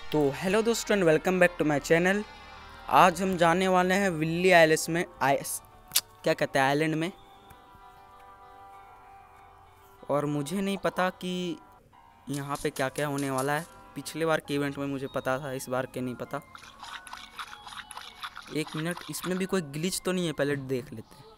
तो हेलो दोस्तों and welcome back to my channel. आज हम जाने वाले हैं विल्ली आइलैंड में क्या कहते हैं आइलैंड में। और मुझे नहीं पता कि यहाँ पे क्या क्या होने वाला है। पिछले बार के इवेंट में मुझे पता था, इस बार के नहीं पता। एक मिनट, इसमें भी कोई ग्लिच तो नहीं है, पहले देख लेते हैं।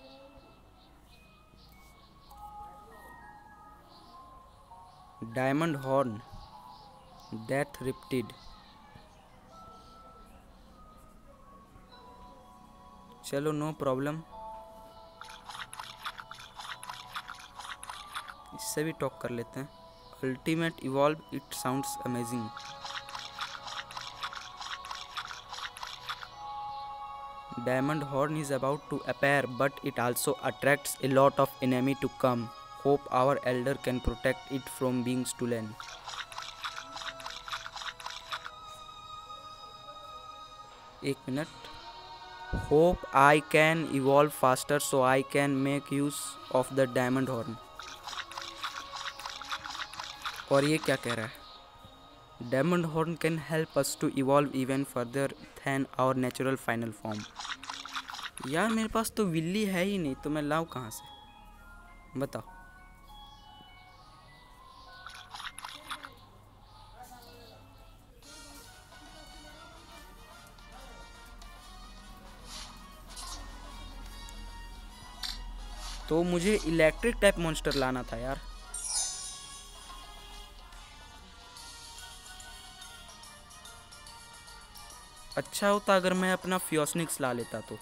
डायमंड हॉर्न, डेथ रिप्टिड, चलो नो प्रॉब्लम। इससे भी टॉक कर लेते हैं। Ultimate evolve, it sounds amazing. Diamond Horn is about to appear, but it also attracts a lot of enemy to come. Hope our elder can protect it from being stolen. एक minute. Hope I can evolve faster so I can make use of the Diamond Horn. और ये क्या कह रहा है? Diamond Horn can help us to evolve even further than our natural final form. यार मेरे पास तो विल्ली है ही नहीं, तो मैं लाऊं कहाँ से बताओ। तो मुझे इलेक्ट्रिक टाइप मॉन्स्टर लाना था यार। अच्छा होता अगर मैं अपना फ्योसनिक्स ला लेता तो।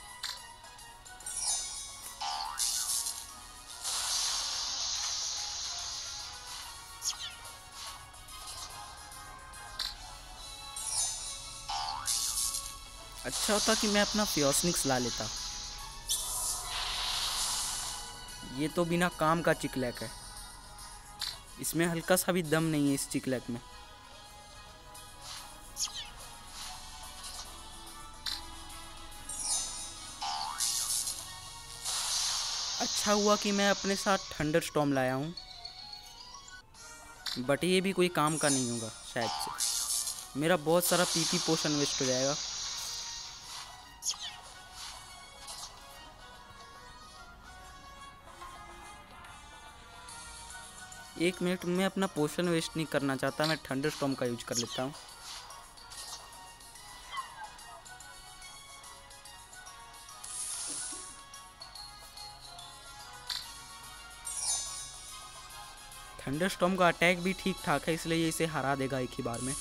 अच्छा होता कि मैं अपना फ्योसनिक्स ला लेता। ये तो बिना काम का चिकलैक है, इसमें हल्का सा भी दम नहीं है इस चिकलैक में। अच्छा हुआ कि मैं अपने साथ थंडरस्टॉर्म लाया हूँ, बट ये भी कोई काम का नहीं होगा शायद से। मेरा बहुत सारा पीपी पोशन वेस्ट हो जाएगा। एक मिनट, मैं अपना पोशन वेस्ट नहीं करना चाहता, मैं थंडरस्टॉर्म का यूज कर लेता हूँ। थंडरस्टॉर्म का अटैक भी ठीक ठाक है, इसलिए ये इसे हरा देगा एक ही बार में।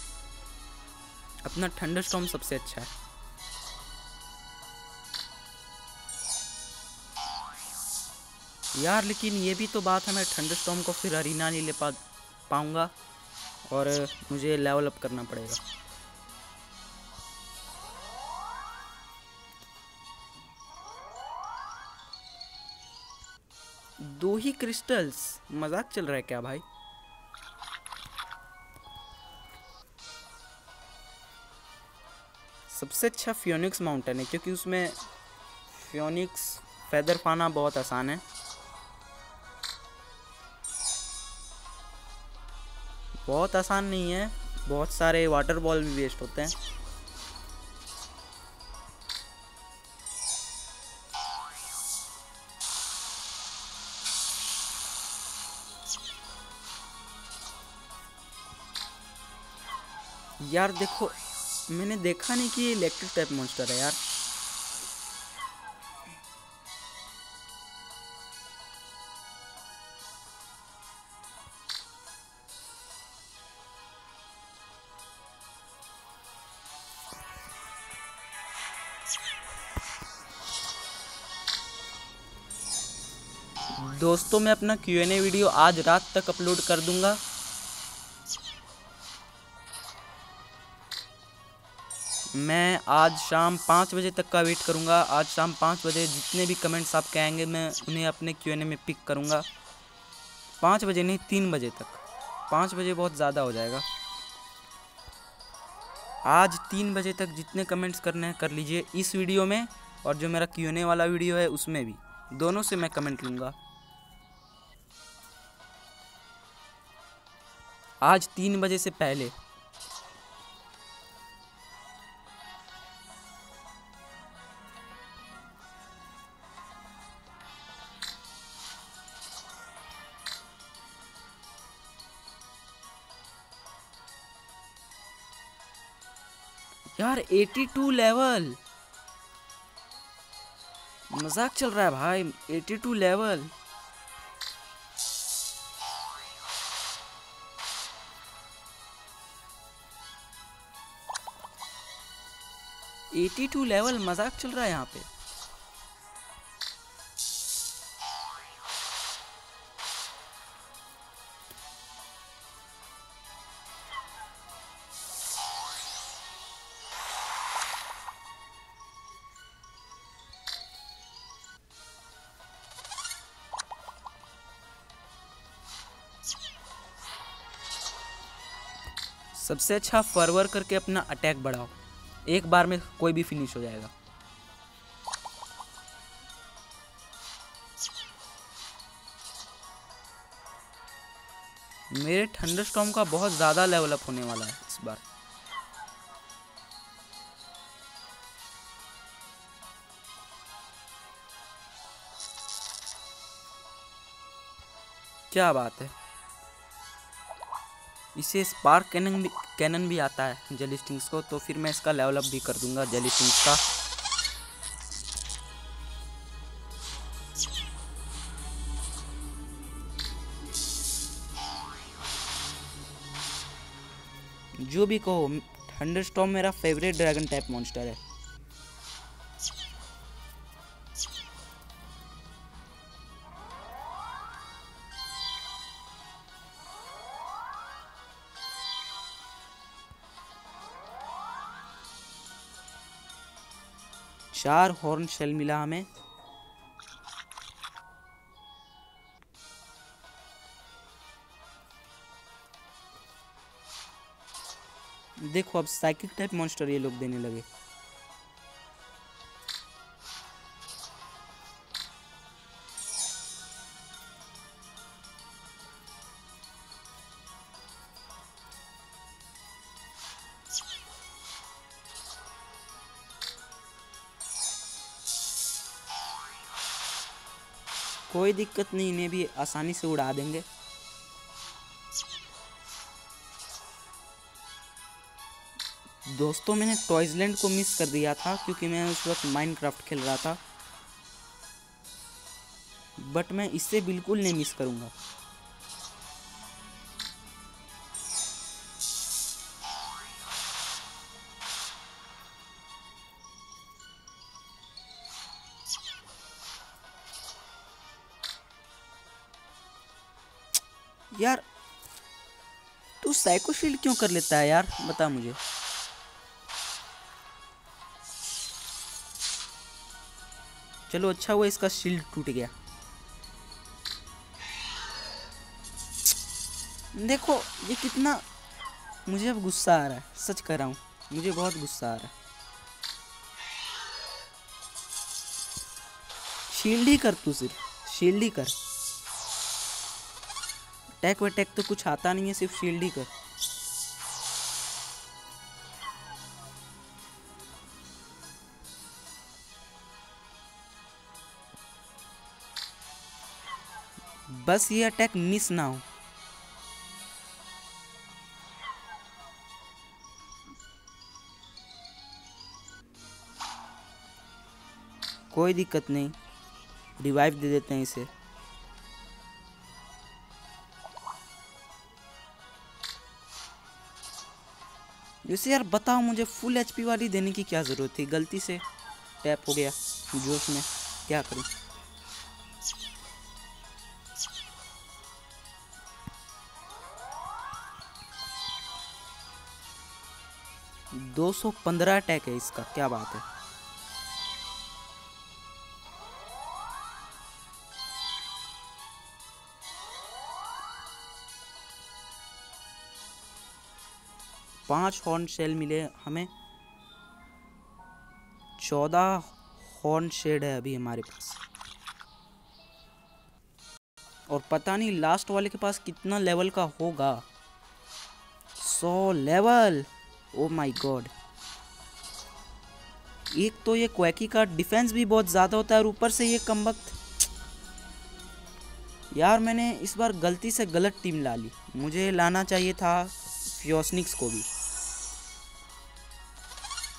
अपना थंडरस्टॉर्म सबसे अच्छा है। यार लेकिन ये भी तो बात है, मैं थंडरस्टॉर्म को फिर अरीना नहीं ले पाऊंगा और मुझे लेवल अप करना पड़ेगा। दो ही क्रिस्टल्स, मजाक चल रहा है क्या भाई? सबसे अच्छा फियोनिक्स माउंटेन है, क्योंकि उसमें फियोनिक्स फेदर पाना बहुत आसान है। बहुत आसान नहीं है, बहुत सारे वाटर बॉल भी वेस्ट होते हैं। यार देखो, मैंने देखा नहीं कि ये इलेक्ट्रिक टाइप मॉन्स्टर है यार। दोस्तों मैं अपना Q&A वीडियो आज रात तक अपलोड कर दूंगा। मैं आज शाम 5 बजे तक का वेट करूंगा। आज शाम 5 बजे जितने भी कमेंट्स आपके आएंगे मैं उन्हें अपने Q&A में पिक करूंगा। 5 बजे नहीं, 3 बजे तक। 5 बजे बहुत ज़्यादा हो जाएगा। आज 3 बजे तक जितने कमेंट्स करने हैं कर लीजिए, इस वीडियो में और जो मेरा Q&A वाला वीडियो है उसमें भी, दोनों से मैं कमेंट लूँगा। आज 3 बजे से पहले यार 82 लेवल, मजाक चल रहा है भाई। 82 लेवल। मजाक चल रहा है यहाँ पे। सबसे अच्छा फॉरवर्ड करके अपना अटैक बढ़ाओ, एक बार में कोई भी फिनिश हो जाएगा। मेरे थंडरस्टॉर्म का बहुत ज़्यादा लेवल अप होने वाला है इस बार। क्या बात है। इसे स्पार्क कैनन भी आता है जेली स्टिंग्स को, तो फिर मैं इसका लेवल अप भी कर दूंगा जेली स्टिंग्स का। जो भी कहो, थंडरस्टॉर्म मेरा फेवरेट ड्रैगन टाइप मॉन्स्टर है। चार हॉर्न शेल मिला हमें। देखो अब साइकिक टाइप मॉन्स्टर ये लोग देने लगे। कोई दिक्कत नहीं, इन्हें भी आसानी से उड़ा देंगे। दोस्तों मैंने टॉयजलैंड को मिस कर दिया था क्योंकि मैं उस वक्त माइनक्राफ्ट खेल रहा था, बट मैं इससे बिल्कुल नहीं मिस करूंगा। यार तू साइको शील्ड क्यों कर लेता है यार, बता मुझे। चलो अच्छा हुआ इसका शील्ड टूट गया। देखो ये कितना, मुझे अब गुस्सा आ रहा है, सच कर रहा हूँ, मुझे बहुत गुस्सा आ रहा है। शील्ड ही कर, तू सिर्फ शील्ड ही कर। अटैक वटैक तो कुछ आता नहीं है, सिर्फ शील्ड ही कर। बस ये अटैक मिस ना हो। कोई दिक्कत नहीं, रिवाइव दे देते हैं इसे। जैसे यार बताओ मुझे, फुल एचपी वाली देने की क्या ज़रूरत थी, गलती से टैप हो गया जोश में, क्या करूं। दो 215 अटैक है इसका, क्या बात है। पांच हॉर्न शेल मिले हमें, 14 हॉर्न शेड है अभी हमारे पास। और पता नहीं लास्ट वाले के पास कितना लेवल का होगा। 100 लेवल, ओ माय गॉड। एक तो ये क्वैकी का डिफेंस भी बहुत ज़्यादा होता है और ऊपर से ये कमबख्त। यार मैंने इस बार गलती से गलत टीम ला ली, मुझे लाना चाहिए था फ्योसनिक्स को भी।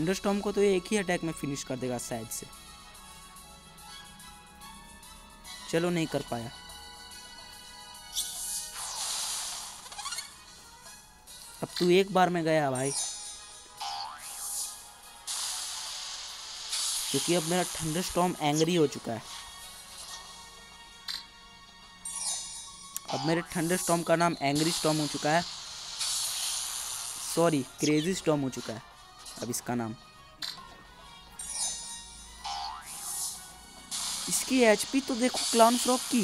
थंडरस्टॉर्म को तो ये एक ही अटैक में फिनिश कर देगा शायद से। चलो नहीं कर पाया। अब तू एक बार में गया भाई, क्योंकि अब मेरा थंडरस्टॉर्म एंग्री हो चुका है। अब मेरे थंडरस्टॉर्म का नाम एंग्री स्टॉर्म हो चुका है, सॉरी क्रेजी स्टॉर्म हो चुका है अब इसका नाम। इसकी एचपी तो देखो क्लाउन फ्रॉग की।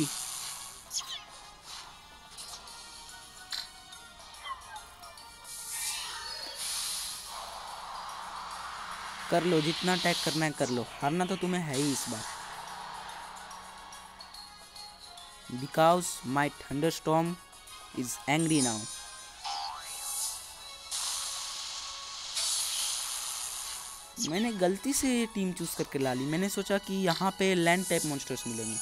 कर लो जितना अटैक करना है कर लो, हारना तो तुम्हें है ही इस बार। Because my thunderstorm is angry now. मैंने गलती से ये टीम चूज करके ला ली। मैंने सोचा कि यहाँ पे लैंड टाइप मॉन्स्टर्स मिलेंगे।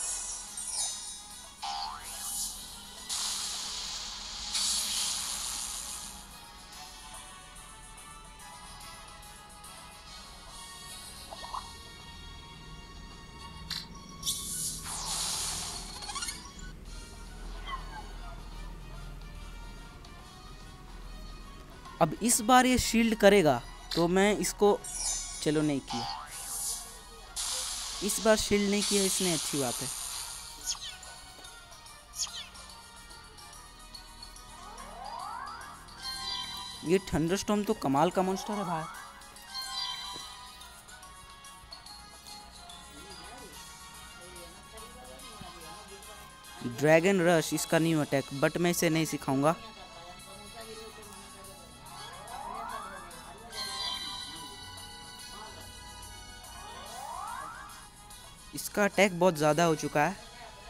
अब इस बार ये शील्ड करेगा तो मैं इसको, चलो नहीं किया इस बार, शील्ड नहीं किया इसने, अच्छी बात है। ये थंडरस्टॉर्म तो कमाल का मॉन्स्टर है भाई। ड्रैगन रश इसका न्यू अटैक, बट मैं इसे नहीं सिखाऊंगा। इसका अटैक बहुत ज़्यादा हो चुका है।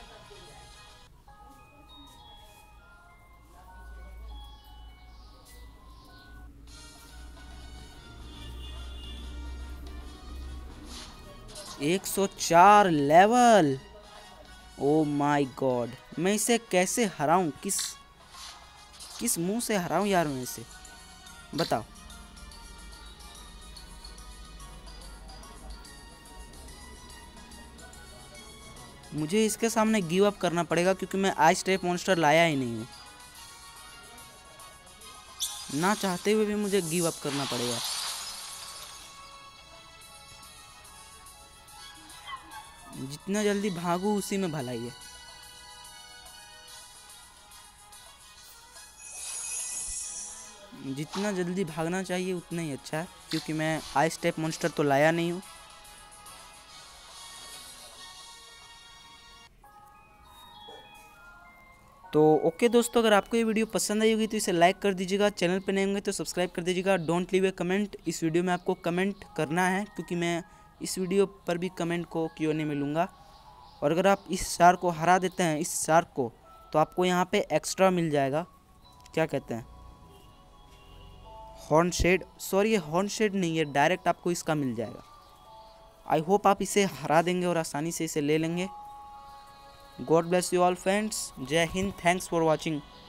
एक 104 लेवल, ओ माय गॉड। मैं इसे कैसे हराऊं, किस मुंह से हराऊं यार मैं इसे, बताओ। मुझे इसके सामने गिव अप करना पड़ेगा क्योंकि मैं आइस टाइप मॉन्स्टर लाया ही नहीं हूँ। ना चाहते हुए भी मुझे गिव अप करना पड़ेगा। जितना जल्दी भागू उसी में भलाई है। जितना जल्दी भागना चाहिए उतना ही अच्छा है, क्योंकि मैं आइस टाइप मॉन्स्टर तो लाया नहीं हूँ। तो ओके दोस्तों, अगर आपको ये वीडियो पसंद आई होगी तो इसे लाइक कर दीजिएगा। चैनल पर नए होंगे तो सब्सक्राइब कर दीजिएगा। Don't leave a comment. इस वीडियो में आपको कमेंट करना है क्योंकि मैं इस वीडियो पर भी कमेंट को Q&A में लूँगा। और अगर आप इस शार्क को हरा देते हैं, इस शार्क को, तो आपको यहाँ पे एक्स्ट्रा मिल जाएगा, क्या कहते हैं, हॉर्न शेड। सॉरी ये हॉर्न शेड नहीं है, डायरेक्ट आपको इसका मिल जाएगा। आई होप आप इसे हरा देंगे और आसानी से इसे ले लेंगे। God bless you all friends. Jai Hind. Thanks for watching.